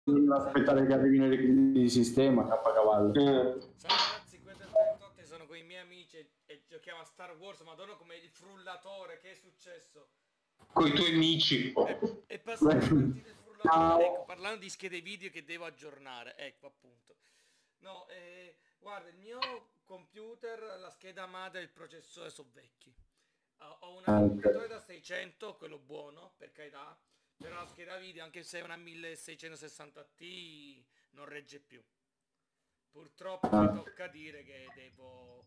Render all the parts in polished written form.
aspettare che arrivino i requisiti di sistema, cavallo. Ciao ragazzi, qui del 38 sono con i miei amici e giochiamo a Star Wars. Madonna, come il frullatore, che è successo? Con i tuoi amici. È passato il frullatore. Ecco, parlando di schede video che devo aggiornare, ecco appunto. No, guarda, il mio computer, la scheda madre e il processore sono vecchi. Ho un computer da 600, quello buono, per carità, però la scheda video, anche se è una 1660 Ti, non regge più. Purtroppo mi tocca dire che devo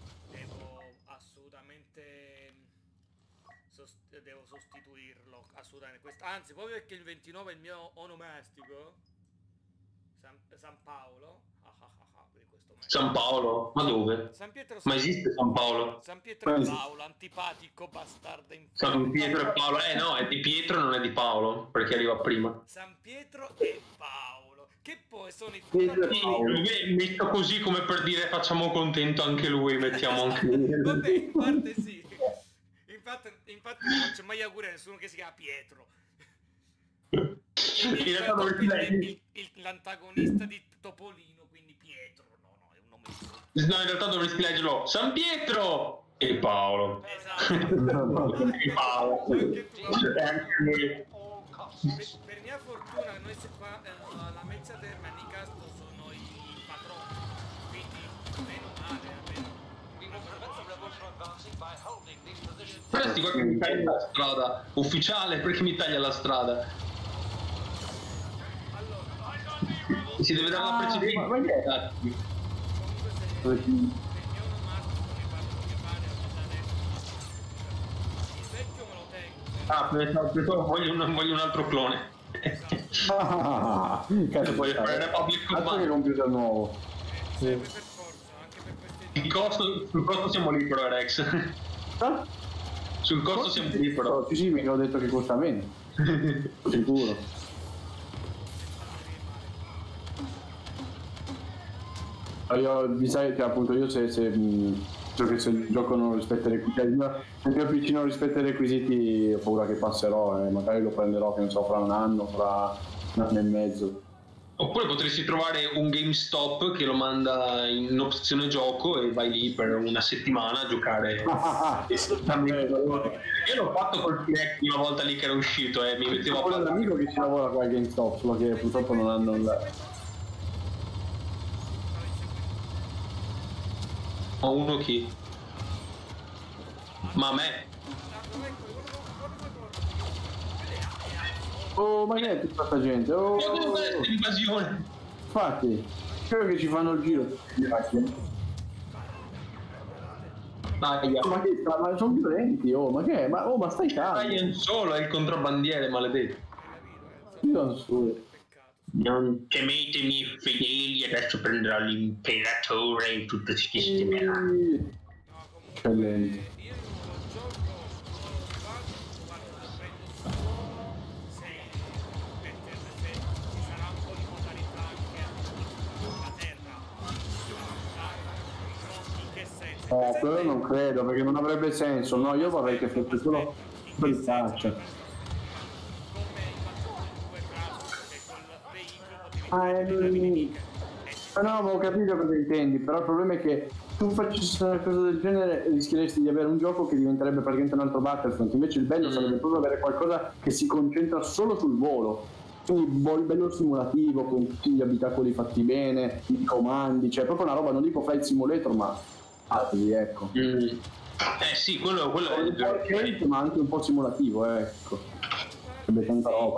assolutamente devo sostituirlo, assolutamente. Anzi, proprio perché il 29 è il mio onomastico, San Paolo, per questo mese. San Paolo? Ma dove? San Pietro, ma esiste San Paolo? San Pietro e Paolo, antipatico bastardo in San Pietro e Paolo, no, è di Pietro, non è di Paolo, perché arriva prima. San Pietro e Paolo, che poi sono i Metto così come per dire facciamo contento anche lui, mettiamo anche lui. Vabbè, in parte sì. Infatti non faccio mai auguri a nessuno che si chiama Pietro. L'antagonista di Topolino, quindi Pietro, no, è un nome di... No, in realtà dovresti leggerlo San Pietro e Paolo. Esatto. E Paolo. Per mia fortuna noi qua la mezza terra di Castro sono i patroni, quindi meno male, almeno. Presti qua che mi taglia la strada ufficiale, perché mi taglia la strada? Allora, si deve dare la precedenza. Ma che è? comunque se il mio onomastico mi parlo che pare il vecchio me lo tengo. Pensavo voglio un altro clone. Cazzo, Voglio fare Republic Command. Che computer nuovo. Serve per forza, anche per queste... Sul costo siamo lì però, Rex. Sul costo siamo lì però. Sì, mi hanno detto che costa meno. Sicuro. Io, mi sai che appunto io se il gioco non rispetta i requisiti, se il mio PC non rispetta i requisiti ho paura che passerò, magari lo prenderò, che non so, fra un anno, fra un anno e mezzo. Oppure potresti trovare un GameStop che lo manda in opzione gioco e vai lì per una settimana a giocare. Io l'ho fatto col Kinect una volta lì che era uscito e mi mettevo a fare. Ho un amico che ci lavora qua a GameStop, solo che purtroppo non hanno Ma uno chi? Ma a me? Oh, ma che è tutta questa gente? Oh, invasione. Infatti, credo che ci fanno il giro. Ma che sta? Ma sono violenti, ma che è? Ma stai calmo. Non solo, è il contrabbandiere maledetto. Io non so. Non temetemi fedeli, adesso prenderò l'imperatore in tutto il sistema. Eccellente. Io lo gioco, lo guardo, lo prendo su se ci sarà un po' di modalità anche a terra. In che senso? Però non credo, perché non avrebbe senso. No, io vorrei che fosse solo per faccia. No, ma ho capito cosa intendi, però il problema è che tu facessi una cosa del genere rischieresti di avere un gioco che diventerebbe praticamente un altro Battlefront. Invece il bello sarebbe proprio avere qualcosa che si concentra solo sul volo, quindi bello simulativo con tutti gli abitacoli fatti bene, i comandi, cioè proprio una roba, non dico Flight Simulator ma altri, ecco. Sì, quello è il gioco, ma anche un po' simulativo, ecco. Sarebbe tanta roba.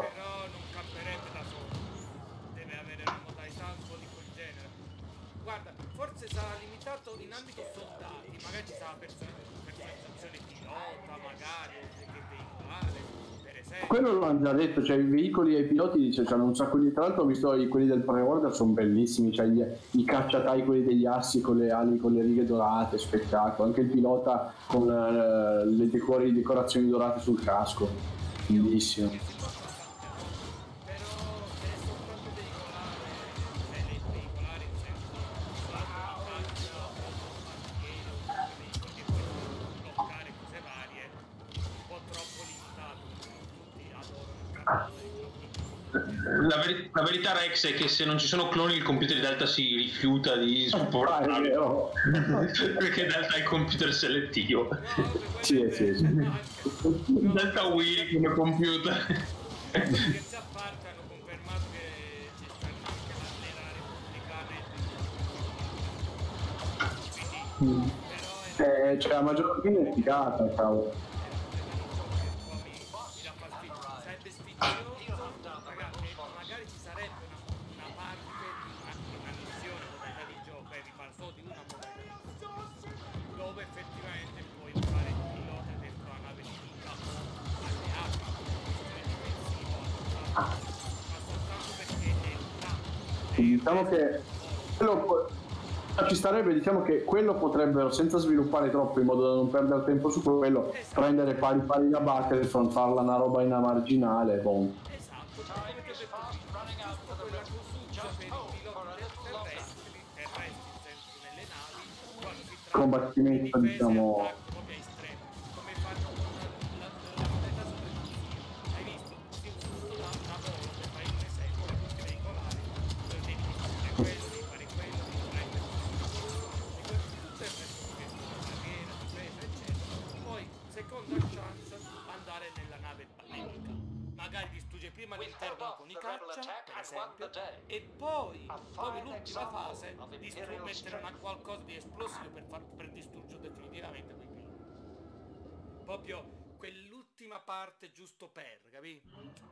Forse sarà limitato in ambito soldati, magari ci sarà personalizzazione pilota, magari, che veicolare, per esempio. Quello l'hanno già detto, cioè i veicoli e i piloti c'hanno un sacco di... Tra l'altro ho visto quelli del pre-order, sono bellissimi, cioè i cacciatai, quelli degli assi con le ali, con le righe dorate, spettacolo, anche il pilota con le decorazioni dorate sul casco, bellissimo. La verità, Rex, è che se non ci sono cloni il computer di Delta si rifiuta di supportarli. Perché Delta è il computer selettivo. Sì. Delta Wii come computer. Scherzi a parte, hanno confermato che ci stanno anche le rare pubblicate. Quindi, però cioè la maggior fine è figata, cavolo. sarebbe sfizioso, ragazzi, magari ci sarebbe una parte di una missione, modalità di gioco, vi parlo solo di una modalità di gioco, dove effettivamente puoi fare il pilota dentro la nave nemica alleata, difensivo, ma soltanto perché è Diciamo che ci starebbe, diciamo che quello potrebbero, senza sviluppare troppo in modo da non perdere tempo su quello, prendere pari da Battlefront, farla una roba in marginale, boh. esatto, come ti ho detto prima, quella cosuccia per i piloti terrestri nelle navi, quando si tratta Combattimento, di difesa diciamo. e attacco proprio estremo, come fanno con la modalità sopravvivenza. Hai visto? Si usa solo una volta, per fare un esempio, tutti i veicolari, dove devi fare quello, devi fare quello, devi prendere tutto il resto che è carriera, difesa, eccetera. Poi, seconda chance, andare nella nave nemica. Magari distrugge prima l'interno con i caccia, per esempio, e poi, come l'ultima fase, mettere qualcosa di esplosivo per distruggere definitivamente quei piloti. Proprio quell'ultima parte giusto per, capito?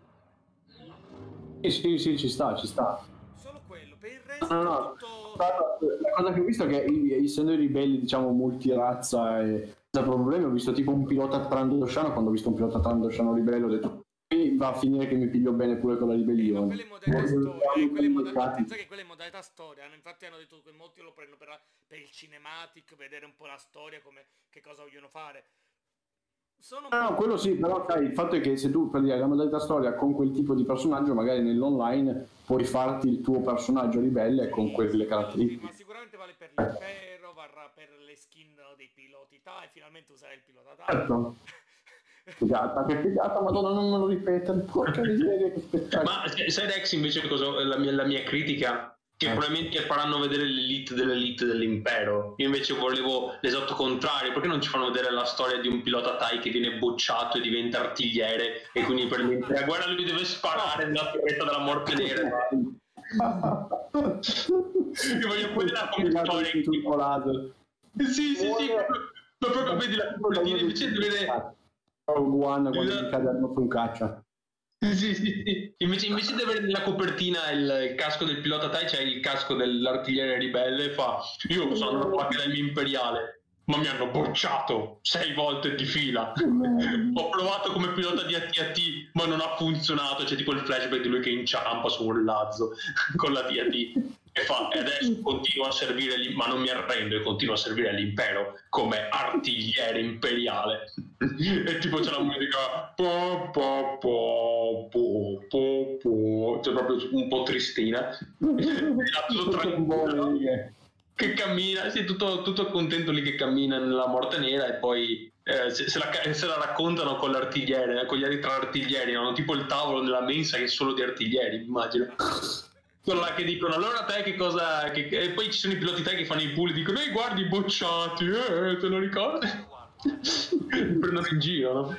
Sì, ci sta. Solo quello, per il resto No. tutto... La cosa che ho visto è che essendo i ribelli, diciamo, multirazza e senza problemi, ho visto tipo un pilota trandosciano. Quando ho visto un pilota trandosciano ribelle ho detto qui va a finire che mi piglio bene pure con la ribellione. Quelle modalità storia, quelle modalità storia, infatti hanno detto che molti lo prendono per il cinematic, vedere un po' la storia, come che cosa vogliono fare. No, quello sì, però sai, il fatto è che se tu prendi la modalità storia con quel tipo di personaggio, magari nell'online puoi farti il tuo personaggio ribelle con quelle caratteristiche. Sì, ma sicuramente vale per l'impero, varrà per le skin dei piloti TIE, finalmente userai il pilota TIE. Certo. Che figata, madonna, non me lo ripetere, porca miseria, che spettacolo. Ma sai Rex invece cosa, la mia critica? Che probabilmente faranno vedere l'elite dell'impero. Io invece volevo l'esatto contrario. Perché non ci fanno vedere la storia di un pilota TIE che viene bocciato e diventa artigliere e quindi per l'intera guerra lui deve sparare nella torretta della morte nera? Io voglio quella come storia. Sì, ma proprio vedi la copertina invece di vedere One quando ti cade addosso un caccia. Sì. Invece di avere nella copertina il casco del pilota TIE, c'è il casco dell'artigliere ribelle e fa: io sono andato all'Accademia Imperiale, ma mi hanno bocciato 6 volte di fila. Ho provato come pilota di AT-AT, ma non ha funzionato. C'è tipo il flashback di lui che inciampa su un lazzo con la AT-AT e fa: e adesso continuo a servire ma non mi arrendo e continuo a servire l'impero come artigliere imperiale. E tipo c'è la musica cioè proprio un po' tristina, tutto tranquillo che cammina, sì, tutto contento lì che cammina nella morte nera e poi se la raccontano con l'artigliere, con gli altri 3 artiglieri, hanno tipo il tavolo nella mensa che è solo di artiglieri, immagino. Quello là che dicono: allora te che cosa... E poi ci sono i piloti te che fanno i bulli e dicono: guardi i bocciati, te lo ricordi? Mi prendono in giro, no?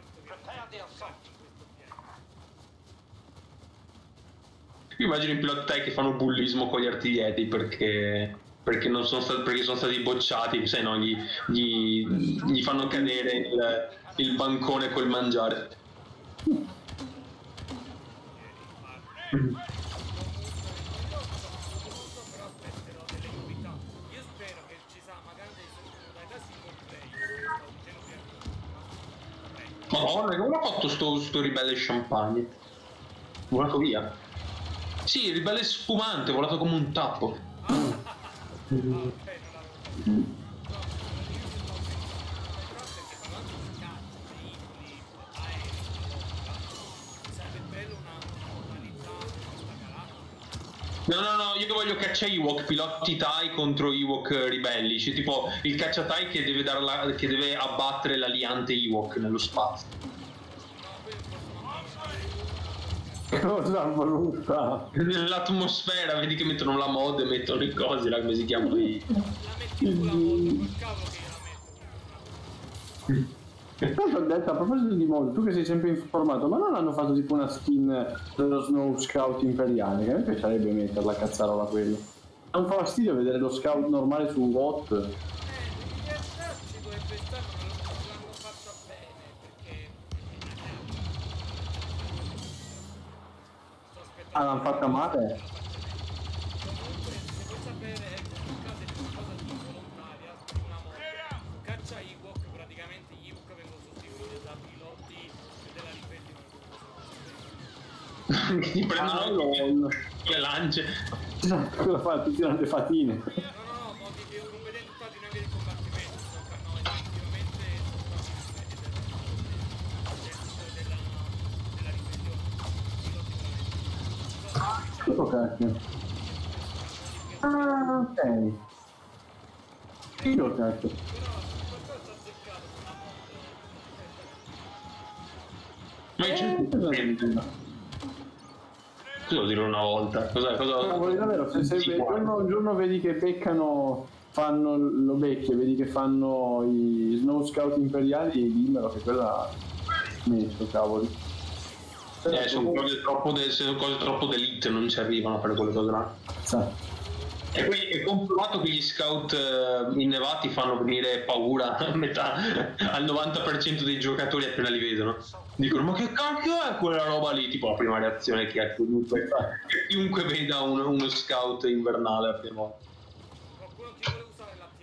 Io immagino i piloti te che fanno bullismo con gli artiglieri perché sono stati bocciati, sai, no? Gli fanno cadere il bancone col mangiare. Madonna, come ha fatto sto ribelle champagne? Volato via. Sì, il ribelle spumante, volato come un tappo. No, io voglio caccia Ewok, piloti TIE contro Ewok ribelli, cioè tipo il caccia TIE che deve abbattere l'aliante Ewok nello spazio. Cosa brutta. Nell'atmosfera, vedi che mettono la mod e mettono le cose, là come si chiamano i... La metti tu la mod, col cavolo che io la metto. Tanto ho detto, a proposito di mod, tu che sei sempre informato, ma non hanno fatto tipo una skin dello Snow Scout imperiale? Che a me piacerebbe metterla a cazzarola quello. Non fa fastidio vedere lo scout normale su WOT? In realtà ci dovrebbe stare, ma non l'hanno fatta bene, perché... Sto aspettando... Ah, l'hanno fatta male? Comunque, se vuoi sapere, ecco, in caso di una cosa di volontaria, una mod, su caccia Ewok, praticamente gli Ewok vengono sostituiti da piloti della ribellione. Ti prendono le lance. Cosa fa? Tutti le fatine. No, modi di competenti stati in avere combattimento, no, effettivamente della ribellione. Tutto cacchio. Ah, ok. Io cacchio. Però qualcosa sta azzeccato con la mod. Ma Cosa devi dire? cosa devo dire una volta? No, voglio davvero, se Sì, un giorno vedi che beccano, fanno lo becchio, vedi che fanno i Snow Scout imperiali, dimmelo che quella messo, cavoli. sono cose troppo d'elite, non ci arrivano a fare quelle cose là. E poi è comprovato che gli scout innevati fanno venire paura a metà, al 90% dei giocatori appena li vedono. Dicono, ma che cacchio è quella roba lì? Tipo la prima reazione che ha chiunque veda uno scout invernale la prima volta. Qualcuno ti vuole usare la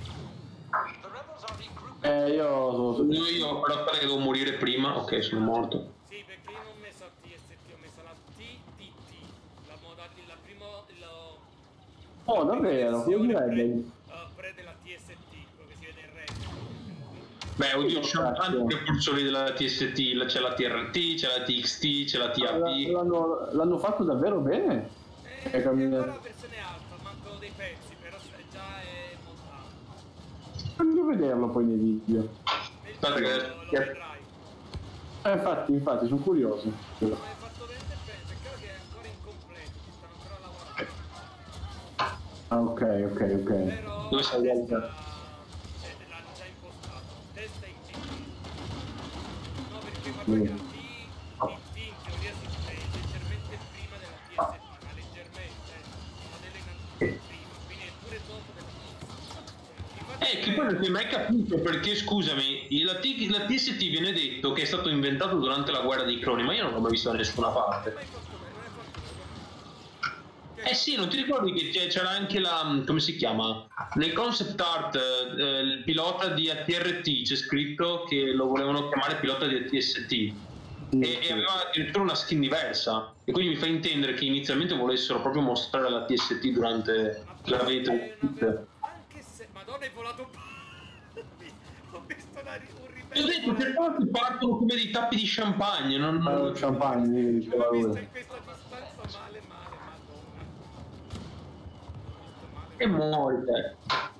TST? Io Io però aspetta che devo morire prima. Ok, sono morto. Sì, perché io non ho messo la TST, ho messo la TTT, la modalità, la prima... oh, davvero? Io direi pre della TST, quello che si vede in rete. Beh, oddio, ci sono tanti precursori della TST, c'è la TRT, c'è la TXT, c'è la TAP. l'hanno fatto davvero bene? È ancora la versione alta, mancano dei pezzi, però già è montato. Voglio vederlo poi nei video. Aspetta che... Lo vedrai. Infatti, sono curioso. No, è fatto veramente bene, peccato che è ancora incompleto, ci stanno ancora lavorando. Ah, ok. Però Dove sei, l'hanno Walter? già impostato. Testa in TT. No, perché guarda che la TT in teoria si prende leggermente prima della TST, ma leggermente, ma delle innanzitutto prima, quindi è pure dopo della TST. Che poi non si è mai capito perché, scusami, la TST viene detto che è stato inventato durante la guerra dei cloni, ma io non l'ho mai visto da nessuna parte. Sì, non ti ricordi che c'era anche la... come si chiama? Nel concept art il pilota di ATRT c'è scritto che lo volevano chiamare pilota di ATST e aveva addirittura una skin diversa e quindi mi fa intendere che inizialmente volessero proprio mostrare la TST durante la vendita. Anche se... Madonna, hai volato... Ho visto un Ho detto che tanti partono come dei tappi di champagne, non... champagne, diceva l'ho visto lui. in questa distanza male, madonna. E muori te.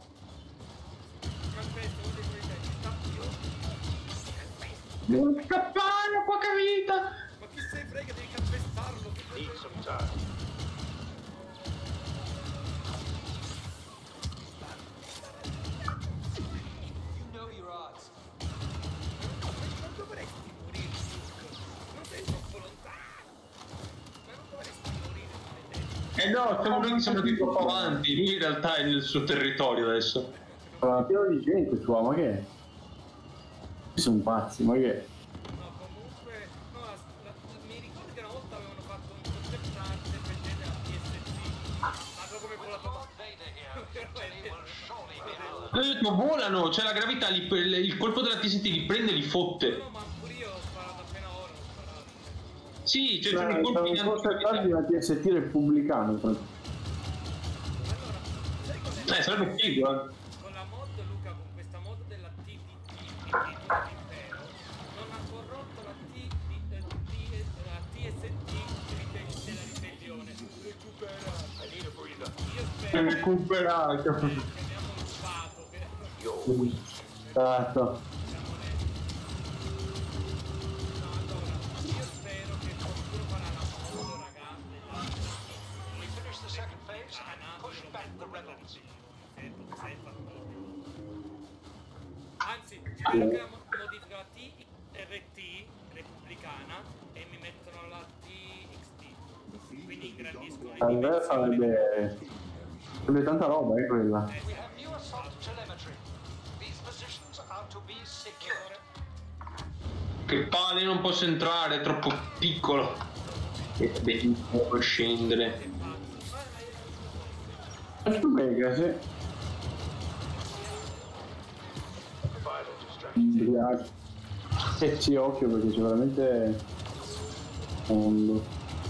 Devo scappare, poca vita! Ma chi se ne frega, devi calpestarlo. Non dovresti morire, non sei troppo lontano. Ma non dovresti morire, No, noi che siamo di troppo avanti, lui in realtà è nel suo territorio adesso. Ma pieno di gente qua, ma che è? Qui sono pazzi, ma che è? No, comunque, no, mi ricordo che una volta avevano fatto un concept art per della TST, ma so come volato. Ho detto volano, cioè la gravità, il colpo della TST li prende e li fotte. No, ma pure io ho sparato appena ora, ho sparato. Sì, cioè sono i colpi in forse tardi una TST repubblicano. Allora, sai cos'è? sarebbe figo, Con la mod, Luca, con questa mod della TTT, di titolo intero, non ha corrotto la TST della ribellione. Io spero Recuperato. che abbiamo rubato, che... Esatto. No, allora, io spero che qualcuno farà la mod Anzi, ci tolgo la modifica TRT repubblicana e mi mettono la TXT, quindi ingrandiscono le Allora dimensioni. sarebbe tanta roba, quella. Che palle, non posso entrare, è troppo piccolo. E beh, può scendere. Mega, sì. Sì, occhio perché c'è veramente fondo.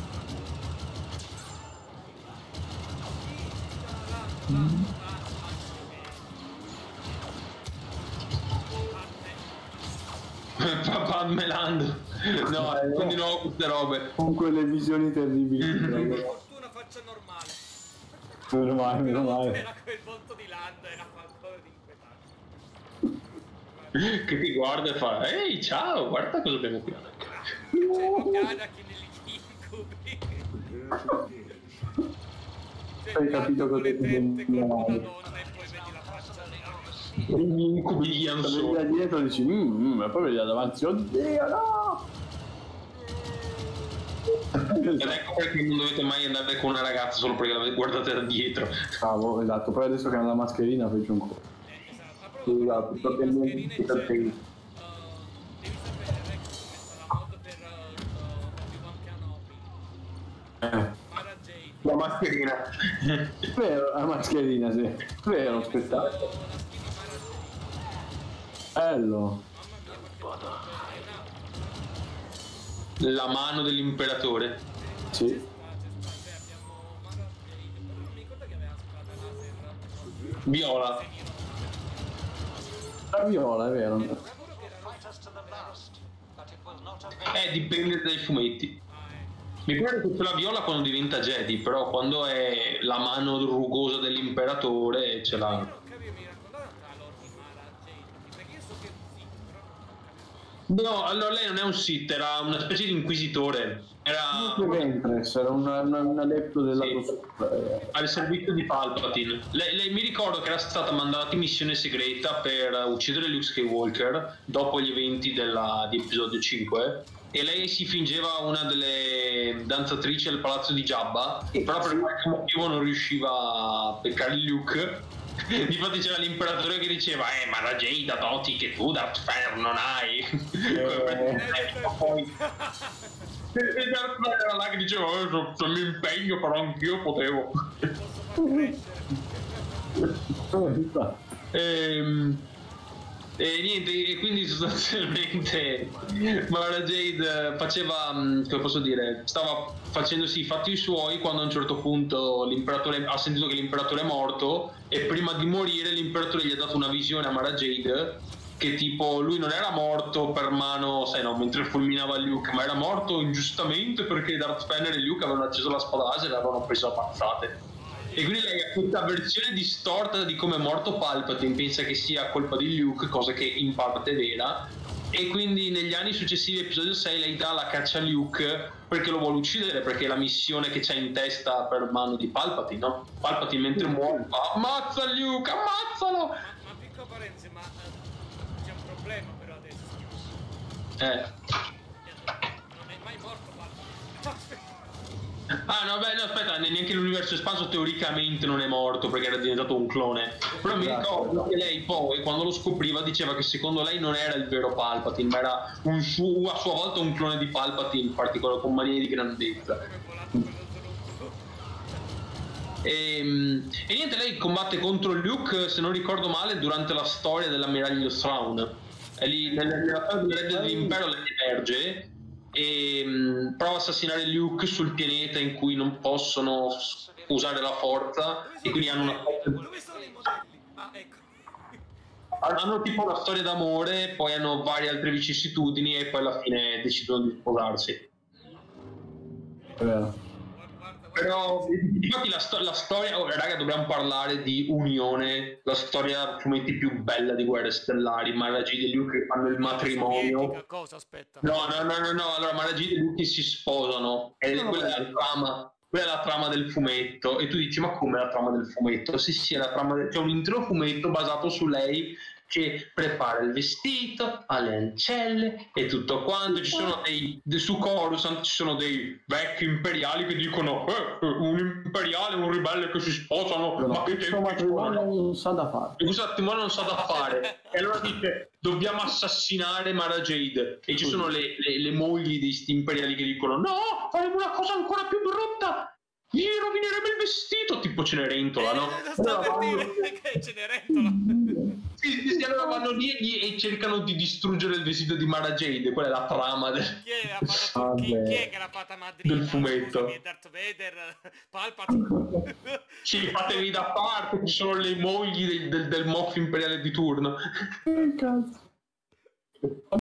Papà melando. No, quindi no, queste robe. Con quelle visioni terribili. Per fortuna faccia normale. Meno male, meno male. Era quel volto di Lando, era qualcosa di inquietante. Che ti guarda e fa: ehi, ciao, guarda cosa abbiamo qui. C'è Anakin negli incubi. Hai capito cosa le tette con una male. donna e poi vedi la faccia. Gli incubi di Ian Vedi Solo. da dietro e dici e poi vedi da davanti, oddio no! Ed ecco perché non dovete mai andare con una ragazza solo perché la guardate da dietro. Bravo, esatto, poi adesso che hanno la mascherina peggio ancora. Esatto, Esatto, perché le non mascherine ti c'è. pertegni. Devi sapere, Rex, come sarà mod per Obi-Wan Kenobi. Mara Jade. La mascherina. Vero, la mascherina, sì. Vero, spettacolo. La skin di Mara Jade. Bello. Mamma mia, quanto è una... La mano dell'imperatore. Sì. Beh, abbiamo Mara Jade, però non mi ricordo che aveva spada laser. Viola. La viola, è vero. Dipende dai fumetti. Mi pare che ce la viola quando diventa Jedi, però quando è la mano rugosa dell'imperatore ce Io l'ha. non capivo, mi raccontavano tra loro di Mara Jade, perché io so che è un Sith, però non capivo. No, allora lei non è un Sith, era una specie di inquisitore. Era Ventress era un adepto della Sì. Al servizio di Palpatine. Lei mi ricordo che era stata mandata in missione segreta per uccidere Luke Skywalker dopo gli eventi di episodio 5 e lei si fingeva una delle danzatrici al palazzo di Jabba, però per qualche motivo non riusciva a beccare Luke. Infatti c'era l'imperatore che diceva ma la Jade noti che tu Darth Vader non hai. Poi e Darth Vader era là che diceva se mi impegno però anch'io potevo. Posso far crescere. E niente, e quindi sostanzialmente Mara Jade faceva, come posso dire, stava facendosi i fatti suoi quando a un certo punto l'imperatore ha sentito che l'imperatore è morto e prima di morire l'imperatore gli ha dato una visione a Mara Jade che tipo lui non era morto per mano, sai no, mentre fulminava Luke, ma era morto ingiustamente perché Darth Vader e Luke avevano acceso la spada laser e l'avevano preso a pazzate. E quindi lei ha questa versione distorta di come è morto Palpatine, pensa che sia colpa di Luke, cosa che in parte è vera, e quindi negli anni successivi, episodio 6, lei dà la caccia a Luke perché lo vuole uccidere, perché è la missione che c'ha in testa per mano di Palpatine, no? Palpatine mentre muore fa ammazza Luke, ammazzalo! Ma piccola parentesi, ma c'è un problema però adesso. Non è mai morto Palpatine. Ah no, beh, no, aspetta, neanche l'universo espanso teoricamente non è morto perché era diventato un clone. Però mi ricordo che lei poi, quando lo scopriva, diceva che secondo lei non era il vero Palpatine, ma era a sua volta un clone di Palpatine, in particolare con manie di grandezza. E niente, lei combatte contro Luke, se non ricordo male, durante la storia dell'ammiraglio Thrawn. E lì, nella storia del Re dell'Impero lei emerge e prova a assassinare Luke sul pianeta in cui non possono usare la forza e quindi hanno una Dove sono i modelli? Ah, ecco. hanno tipo una storia d'amore, poi hanno varie altre vicissitudini e poi alla fine decidono di sposarsi. È vero. Però infatti la storia, oh, raga, dobbiamo parlare di unione, la storia fumetti più bella di Guerre Stellari, Mara Jade e Luke che fanno il matrimonio. Cosa? Aspetta. No, allora Mara Jade e Luke si sposano e quella è la trama. quella è la trama del fumetto, e tu dici ma come la trama del fumetto? Sì, è la trama c'è un intero fumetto basato su lei che prepara il vestito, ha le ancelle e tutto quanto. Ci sono su Coruscant ci sono dei vecchi imperiali che dicono un imperiale e un ribelle che si sposano, ma che questo matrimonio non sa da fare. Questo matrimonio non sa da fare. E allora dice dobbiamo assassinare Mara Jade, e ci sono le mogli di sti imperiali che dicono no, faremo una cosa ancora più brutta, gli rovineremo il vestito, tipo Cenerentola, no? Sto per dire che Cenerentola. Sì, allora vanno lì e cercano di distruggere il vestito di Mara Jade. Quella è la trama Chi è che l'ha fatta madrina? del fumetto. Scusami, Darth Vader, Palpatine. Sì, fatevi da parte, ci sono le mogli del moff imperiale di turno. Che cazzo.